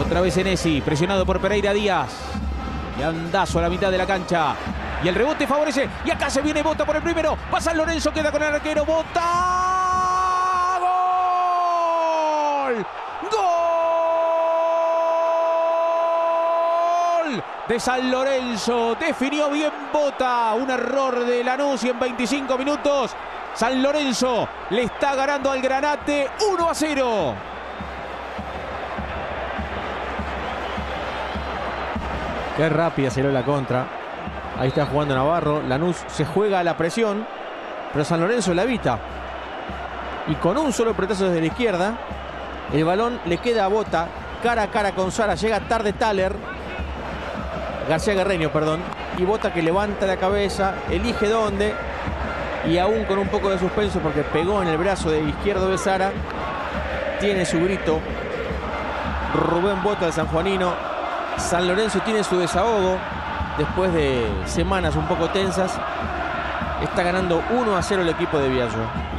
Otra vez Senesi, presionado por Pereira Díaz. Y andazo a la mitad de la cancha. Y el rebote favorece. Y acá se viene Bota por el primero. Va San Lorenzo, queda con el arquero. Bota. ¡Gol! ¡Gol! De San Lorenzo. Definió bien Bota. Un error de Lanús y en 25 minutos San Lorenzo le está ganando al Granate 1-0. Qué rápida salió la contra. Ahí está jugando Navarro. Lanús se juega a la presión, pero San Lorenzo la evita. Y con un solo pelotazo desde la izquierda, el balón le queda a Bota, cara a cara con Sara. Llega tarde García Guerreño, perdón. Y Bota, que levanta la cabeza, elige dónde. Y aún con un poco de suspenso porque pegó en el brazo de izquierdo de Sara, tiene su grito Rubén Bota, el sanjuanino. San Lorenzo tiene su desahogo después de semanas un poco tensas. Está ganando 1-0 el equipo de Biagio.